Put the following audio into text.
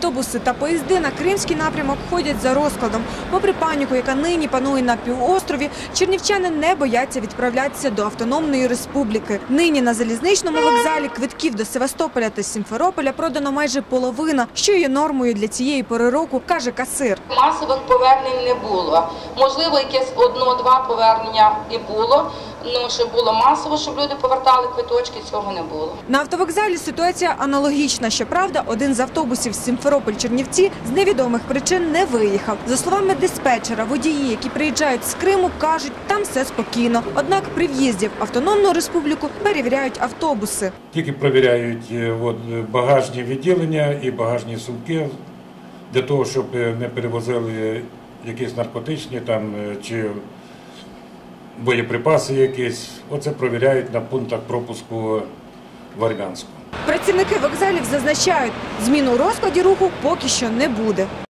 Автобуси та поїзди на кримський напрямок ходять за розкладом. Попри паніку, яка нині панує на півострові, чернівчани не бояться відправлятися до Автономної Республіки. Нині на залізничному вокзалі квитків до Севастополя та Сімферополя продано майже половина, що є нормою для цієї пори року, каже касир. Масових повернень не було. Можливо, якесь одно-два повернення і було, але щоб було масово, щоб люди повертали квиточки, цього не було. На автовокзалі ситуація аналогічна. Щоправда, один з автобусів Сімферополь-Чернівці з невідомих причин не виїхав. За словами диспетчера, водії, які приїжджають з Криму, кажуть, там все спокійно. Однак при в'їзді в Автономну Республіку перевіряють автобуси. Тільки перевіряють багажні відділення і багажні сумки, для того, щоб не перевозили якісь наркотичні там, чи боєприпаси якісь. Оце перевіряють на пунктах пропуску в Армянську. Працівники вокзалів зазначають, змін у розкладі руху поки що не буде.